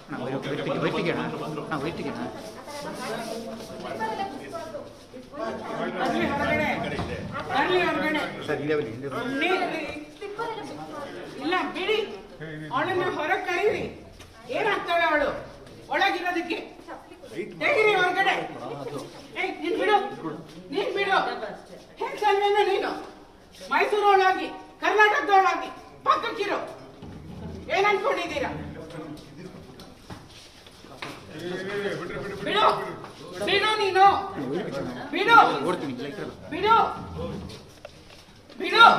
ಇಲ್ಲ ಬಿಡಿ, ಅವಳನ್ನ ಹೊರಗೆ ಕರೀರಿ. ಏನಾಗ್ತಾಳೆ ಅವಳು ಒಳಗಿರೋದಕ್ಕೆ? ತೆಗಿರಿ ಹೊರಗಡೆ. ನೀನ್ ಬಿಡು, ನೀನ್ ಬಿಡು. ಹೆಂಗಲ್ವೇನ ನೀನು? ಮೈಸೂರೊಳಗಾಗಿ, ಕರ್ನಾಟಕದೊಳಗಾಗಿ ಪಕ್ಕಕ್ಕಿರು. ಏನ್ ಅನ್ಕೊಂಡಿದ್ದೀರಾ? ಬಿಡು, ಬಿಡು ನೀನು, ಬಿಡು, ಬಿಡು, ಬಿಡು.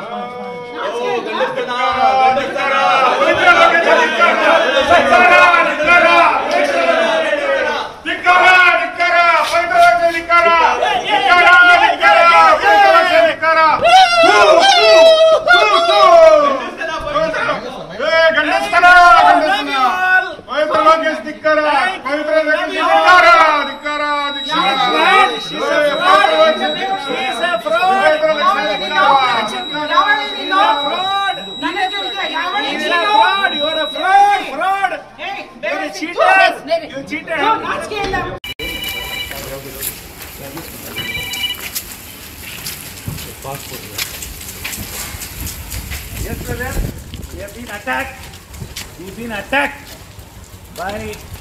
Yesterday, we have been attacked. We've been attacked by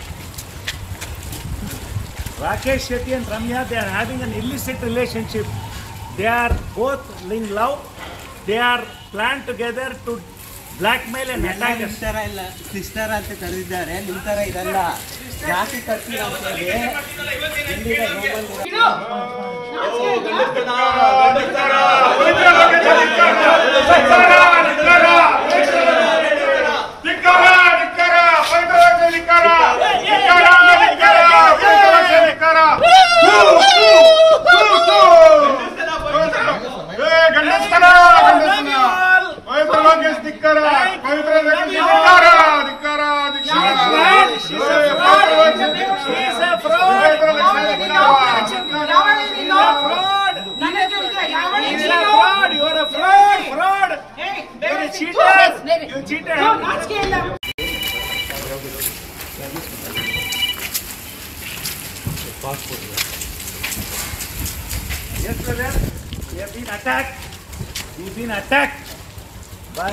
Rakesh Shetty and Ramya. They are having an illicit relationship. They are both in love. They are planned together to blackmail and attack us. Sister ಅಂತ ಕರೆದಿದ್ದಾರೆ. ನಿಮ್ಮ ತರ ಇದಲ್ಲ. ಜಾತಿ ಕಟ್ಟಿ Yesterday, we have been attacked. We've been attacked by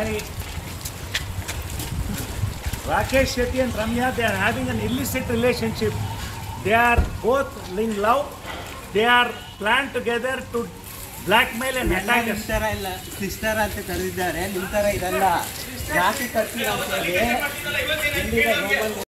Rakesh Shetty and Ramya. They are having an illicit relationship. They are both in love. They are planned together to blackmail and attack us. Sister ಅಂತ ಕರೆದಿದ್ದಾರೆ. ನಿಮ್ಮ ತರ ಇದಲ್ಲ. ಜಾತಿ ಕಟ್ಟಿ